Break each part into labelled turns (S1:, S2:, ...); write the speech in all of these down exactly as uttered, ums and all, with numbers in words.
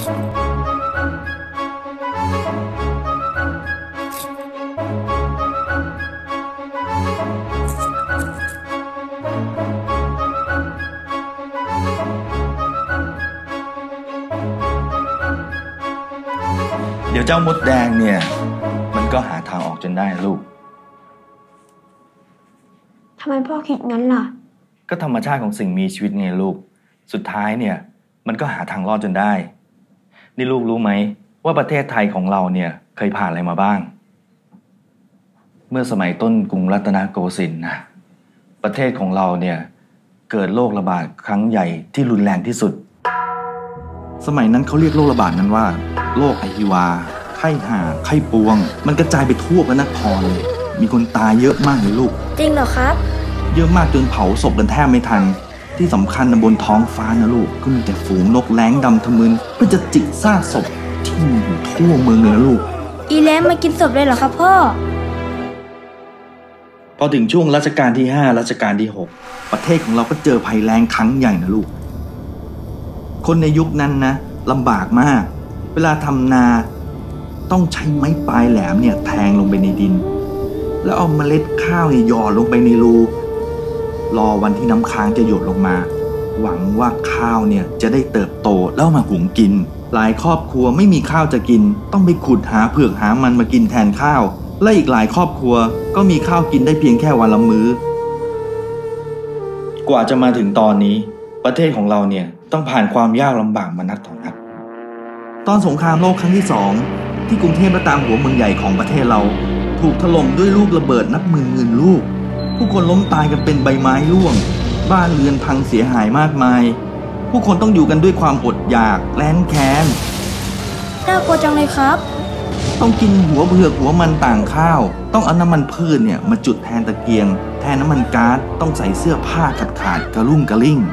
S1: เดี๋ยวเจ้ามดแดงเนี่ยมันก็หาทางออกจนได้ลูก
S2: ทำไมพ่อคิดงั้นล่ะ
S1: ก็ธรรมชาติของสิ่งมีชีวิตไงลูกสุดท้ายเนี่ยมันก็หาทางรอดจนได้นี่ลูกรู้ไหมว่าประเทศไทยของเราเนี่ยเคยผ่านอะไรมาบ้างเมื่อสมัยต้นกรุงรัตนโกสินทร์นะประเทศของเราเนี่ยเกิดโรคระบาดครั้งใหญ่ที่รุนแรงที่สุดสมัยนั้นเขาเรียกโรคระบาดนั้นว่าโรคอหิวาไข้ห่าไข้ปวงมันกระจายไปทั่วพระนครเลยมีคนตายเยอะมากเลยลูก
S2: จริงเหรอครับ
S1: เยอะมากจนเผาศพกันแทบไม่ทันที่สำคัญบนท้องฟ้านะลูกก็มีแต่ฝูงนกแร้งดำทะมึนเพื่อจะจิกซากศพที่มีอยู่ทั่วเมืองเลยนะลูก
S2: อีแร้งมากินศพเลยเหรอครับพ่อ
S1: พอถึงช่วงรัชกาลที่ห้ารัชกาลที่หกประเทศของเราก็เจอภัยแล้งครั้งใหญ่นะลูกคนในยุคนั้นนะลำบากมากเวลาทำนาต้องใช้ไม้ปลายแหลมเนี่ยแทงลงไปในดินแล้วเอาเมล็ดข้าวเนี่ยหย่อนลงไปในรูรอวันที่น้ำค้างจะหยดลงมาหวังว่าข้าวเนี่ยจะได้เติบโตแล้วมาหุงกินหลายครอบครัวไม่มีข้าวจะกินต้องไปขุดหาเผือกหามันมากินแทนข้าวและอีกหลายครอบครัวก็มีข้าวกินได้เพียงแค่วันละมื้อกว่าจะมาถึงตอนนี้ประเทศของเราเนี่ยต้องผ่านความยากลำบากมานักต่อนักตอนสงครามโลกครั้งที่สองที่กรุงเทพและตามหัวเมืองใหญ่ของประเทศเราถูกถล่มด้วยลูกระเบิดนับหมื่นหมื่นลูกผู้คนล้มตายกันเป็นใบไม้ร่วงบ้านเรือนพังเสียหายมากมายผู้คนต้องอยู่กันด้วยความอดอยากแล้นแค้น
S2: น่ากลัวจังเลยครับ
S1: ต้องกินหัวเผือกหัวมันต่างข้าวต้องเอาน้ำมันพืชเนี่ยมาจุดแทนตะเกียงแทนน้ำมันก๊าซต้องใส่เสื้อผ้าขาดขาดกระลุ่งกระลิ่ง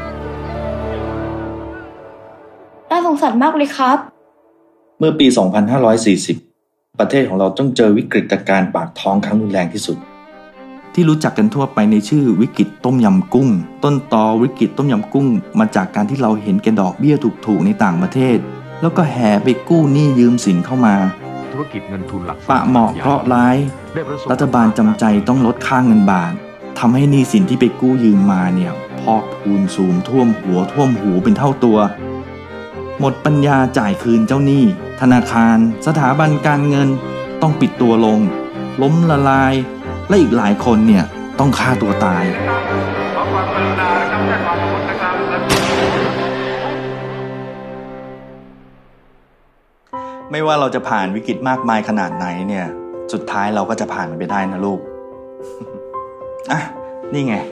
S2: น่าสงสารมากเลยครับ
S1: เมื่อปี สองพันห้าร้อยสี่สิบ ประเทศของเราต้องเจอวิกฤตการณ์ปากท้องครั้งรุนแรงที่สุดที่รู้จักกันทั่วไปในชื่อวิกฤตต้มยำกุ้งต้นตอวิกฤตต้มยำกุ้งมาจากการที่เราเห็นแก่ดอกเบี้ยถูกๆในต่างประเทศแล้วก็แห่ไปกู้หนี้ยืมสินเข้ามา
S3: ธุรกิจเงินทุนหลัก
S1: ปะเหมาะเคราะห์ร้ายรัฐบาลจำใจต้องลดค่าเงินบาททำให้หนี้สินที่ไปกู้ยืมมาเนี่ยพอกพูนสูงท่วมหัวท่วมหูเป็นเท่าตัวหมดปัญญาจ่ายคืนเจ้าหนี้ธนาคารสถาบันการเงินต้องปิดตัวลงล้มละลายและอีกหลายคนเนี่ยต้องฆ่าตัวตายไม่ว่าเราจะผ่านวิกฤตมากมายขนาดไหนเนี่ยสุดท้ายเราก็จะผ่านมันไปได้นะลูก อ่ะนี่ไง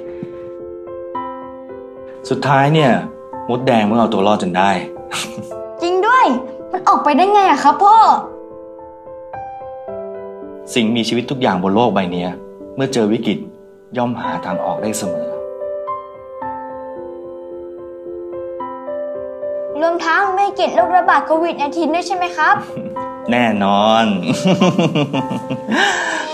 S1: สุดท้ายเนี่ยมดแดงมันเอาตัวรอดจนได้
S2: จริงด้วยมันออกไปได้ไงอะครับพ่อ
S1: สิ่งมีชีวิตทุกอย่างบนโลกใบนี้เมื่อเจอวิกฤตย่อมหาทางออกได้เสมอ
S2: รวมทั้งไม่เกิดโรคระบาดโควิด สิบเก้า ด้วยใช่ไหมครับ
S1: แน่นอน